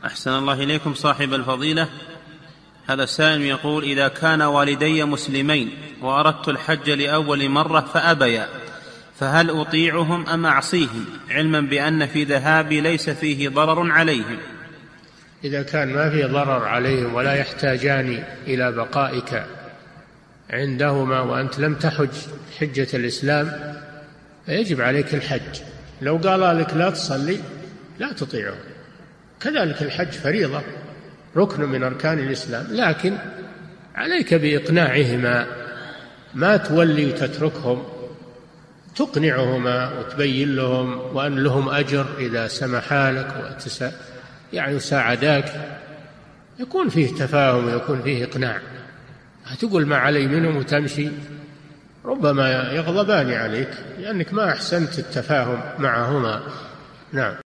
أحسن الله إليكم صاحب الفضيلة. هذا السائل يقول: إذا كان والدي مسلمين وأردت الحج لأول مرة فأبيا، فهل أطيعهم أم أعصيهم، علما بأن في ذهابي ليس فيه ضرر عليهم؟ إذا كان ما فيه ضرر عليهم ولا يحتاجان إلى بقائك عندهما وأنت لم تحج حجة الإسلام فيجب عليك الحج. لو قال لك لا تصلي لا تطيعه. كذلك الحج فريضة ركن من أركان الإسلام، لكن عليك بإقناعهما، ما تولي وتتركهم، تقنعهما وتبين لهم وأن لهم أجر إذا سمحا لك وساعداك، يكون فيه تفاهم ويكون فيه إقناع. تقول ما علي منهم وتمشي، ربما يغضبان عليك لأنك ما أحسنت التفاهم معهما. نعم.